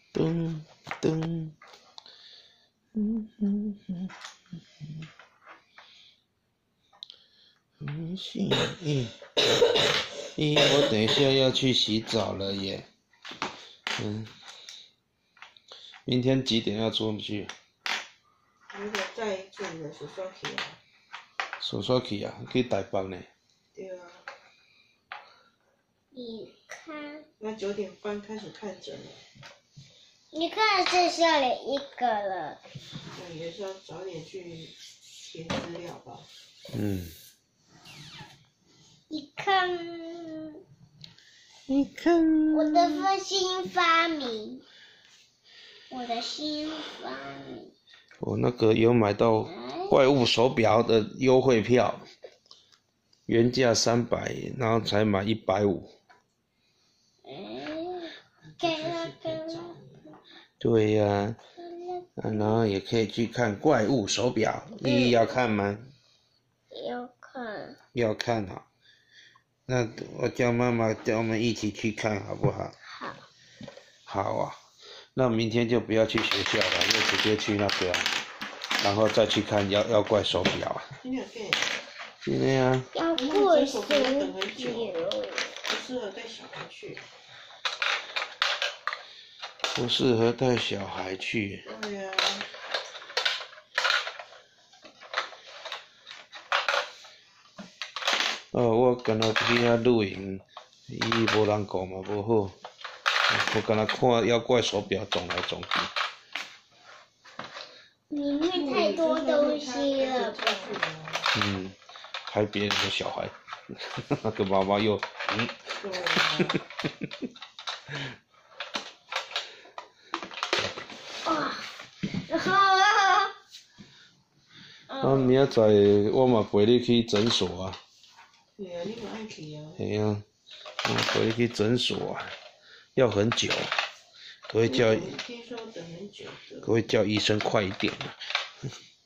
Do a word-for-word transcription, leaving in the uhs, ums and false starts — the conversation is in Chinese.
噔噔，嗯嗯嗯嗯，嗯，行，咦咦，我等一下要去洗澡了耶。嗯，明天几点要出去？ 如果再准的是说去啊。 说说去啊，去台北呢。 对啊。 你看。 那九点半开始看诊了。 你看剩下了一个了。 那也是要早点去填资料吧。 嗯。 你看。 你看。 我的新发明。我的新发明。 我那个有买到怪物手表的优惠票，原价三百，然后才买一百五。对呀、啊，然后也可以去看怪物手表，依依要看吗？ 要看。 要看哈，那我叫妈妈叫我们一起去看好不好？ 好。 好啊，那明天就不要去学校了，就直接去那个、啊，然后再去看妖妖怪手表啊。 今天可以。 今天啊。 妖怪手表。 不适合带小孩去。 不适合带小孩去。 对呀、啊。 哦，我刚才去遐露营，伊无人讲嘛无好，我刚才看妖怪手表撞来撞去。 里面太多东西了。 嗯，拍别人的小孩，那个妈妈又嗯。 哇，然后啊。 啊，明仔载我嘛陪你去诊所啊。 对啊，你嘛爱去啊。 系啊，我陪你去诊所啊，要很久，可以叫， 听说等很久的。 可以叫医生快一点啊。